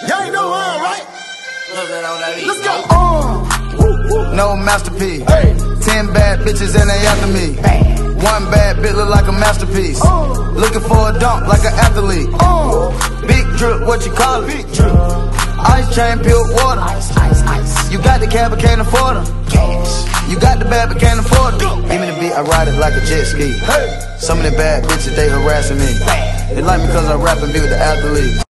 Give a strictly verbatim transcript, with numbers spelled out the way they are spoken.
Y'all ain't know wrong, right? Let's go. Uh, no masterpiece. Hey. Ten bad bitches and they after me. One bad bitch look like a masterpiece. Uh, Looking for a dunk like an athlete. Uh, Big drip, what you call it? Big drip. Ice chain, pure water. Ice, ice, ice. You got the cab but can't afford them. Cash. You got the bad but can't afford it. Give me the beat, I ride it like a jet ski. Hey. Some of the bad bitches, they harassing me. They like me cause I rap and be with the athlete.